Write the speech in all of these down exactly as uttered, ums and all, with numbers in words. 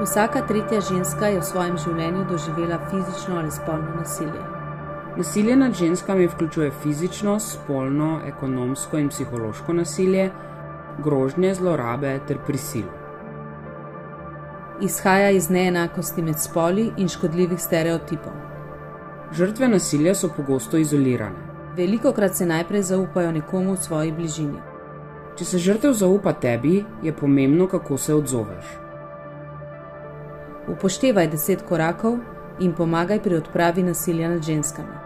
Vsaka tretja ženska je v svojem življenju doživela fizično ali spolno nasilje. Nasilje nad ženskami vključuje fizično, spolno, ekonomsko in psihološko nasilje, grožnje, zlorabe ter prisilo. Izhaja iz neenakosti med spoli in škodljivih stereotipov. Žrtve nasilja so pogosto izolirane. Velikokrat se najprej zaupajo nekomu v svoji bližini. Če se žrtev zaupa tebi, je pomembno, kako se odzoveš. Upoštevaj deset korakov in pomagaj pri odpravi nasilja nad ženskami.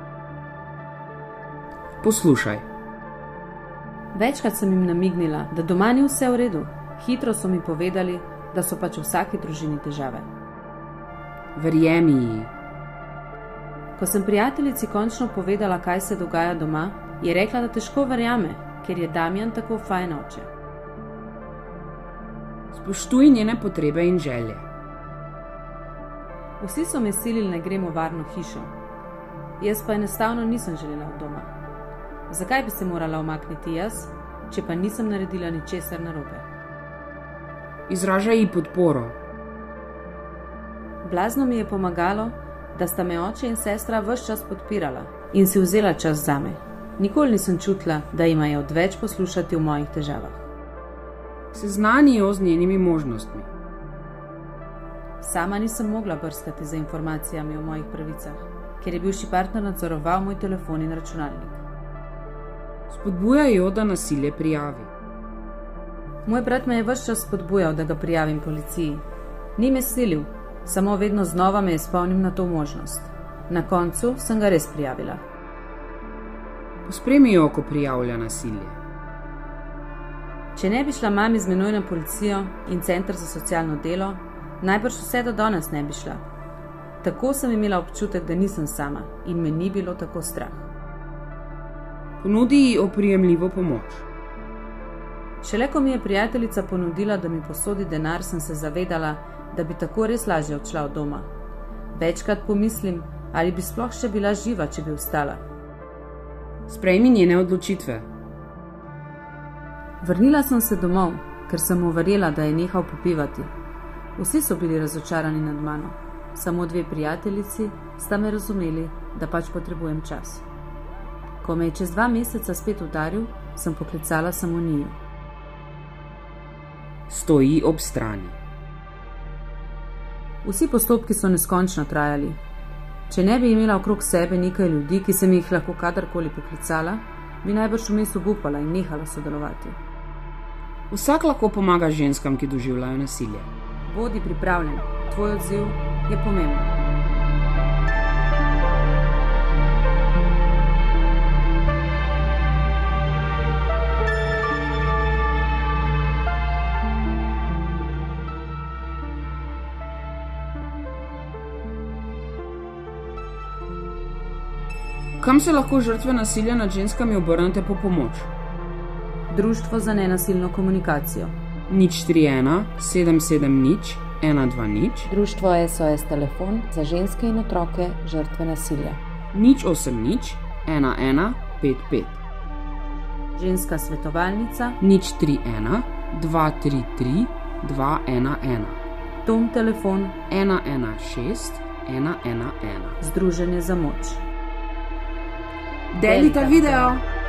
Poslušaj. Večkrat sem jim namignila, da doma ni vse v redu. Hitro so mi povedali, da so pač v vsaki družini težave. Verjemi ji. Ko sem prijateljici končno povedala, kaj se dogaja doma, je rekla, da težko verjame, ker je Damjan tako fajn oče. Spoštuj njene potrebe in želje. Vsi so me silili, naj gremo v varno hišo. Jaz pa enostavno nisem želela od doma. Zakaj bi se morala umakniti jaz, če pa nisem naredila ničesar narobe? Izražaj ji podporo. Blazno mi je pomagalo, da sta me oče in sestra ves čas podpirala in si vzela čas zame. Nikoli nisem čutila, da ima je odveč poslušati v mojih težavah. Seznani jo z njenimi možnostmi. Sama nisem mogla brskati za informacijami o mojih pravicah, ker je bivši partner nadzoroval moj telefon in računalnik. Spodbujaj jo, da nasilje prijavi. Moj brat me je ves čas spodbujal, da ga prijavim policiji. Ni me silil, samo vedno znova me je spomnil na to možnost. Na koncu sem ga res prijavila. Pospremi jo, ko prijavlja nasilje. Če ne bi šla mami z menoj na policijo in center za socialno delo, najbrž vse do danes ne bi šla. Tako sem imela občutek, da nisem sama in me ni bilo tako strah. Ponudi ji oprijemljivo pomoč. Šele ko mi je prijateljica ponudila, da mi posodi denar, sem se zavedala, da bi tako res lažje odšla od doma. Večkrat pomislim, ali bi sploh še bila živa, če bi vstala. Sprejmi njene odločitve. Vrnila sem se domov, ker sem mu verjela, da je nehal popivati. Vsi so bili razočarani nad mano. Samo dve prijateljici sta me razumeli, da pač potrebujem čas. Ko me je čez dva meseca spet udaril, sem poklicala samo njiju. Stoji ob strani. Vsi postopki so neskončno trajali. Če ne bi imela okrog sebe nekaj ljudi, ki sem jih lahko kadarkoli poklicala, bi najbrž vmes obupala in nehala sodelovati. Vsak lahko pomaga ženskam, ki doživljajo nasilje. Bodi pripravljen, tvoj odziv je pomemben. Kam se lahko žrtve nasilja nad ženskami obrnete po pomoč? Društvo za nenasilno komunikacijo. nič štiri ena sedem sedem nič ena dva nič. Društvo S O S telefon za ženske in otroke žrtve nasilja. nič osem nič ena ena pet pet. Ženska svetovalnica. nič tri ena dva tri tri dva ena ena. Tom telefon. ena ena šest ena ena ena. Združenje za moč. Delite video!